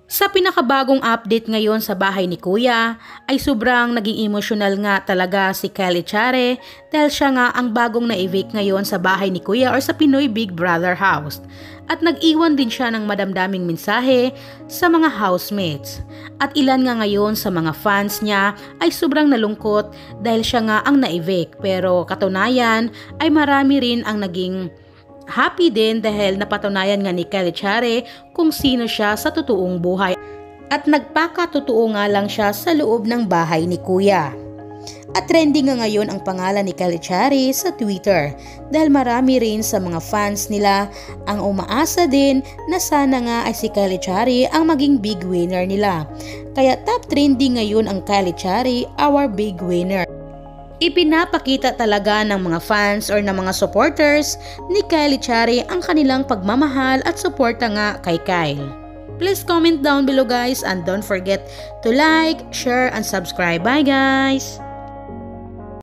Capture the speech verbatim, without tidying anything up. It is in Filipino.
Sa pinakabagong update ngayon sa bahay ni Kuya, ay sobrang naging emosyonal nga talaga si Kyle Echare dahil siya nga ang bagong na-evict ngayon sa bahay ni Kuya or sa Pinoy Big Brother house. At nag-iwan din siya ng madamdaming mensahe sa mga housemates. At ilan nga ngayon sa mga fans niya ay sobrang nalungkot dahil siya nga ang na-evict. Pero katunayan ay marami rin ang naging happy din dahil napatunayan nga ni Kyle Echare kung sino siya sa totoong buhay at nagpakatotoo nga lang siya sa loob ng bahay ni Kuya. At trending nga ngayon ang pangalan ni Kyle Echare sa Twitter dahil marami rin sa mga fans nila ang umaasa din na sana nga ay si Kyle Echare ang maging big winner nila. Kaya top trending ngayon ang Kyle Echare, our big winner. Ipinapakita talaga ng mga fans or ng mga supporters ni Kyle Echare ang kanilang pagmamahal at suporta nga kay Kyle. Please comment down below guys and don't forget to like, share, and subscribe. Bye guys!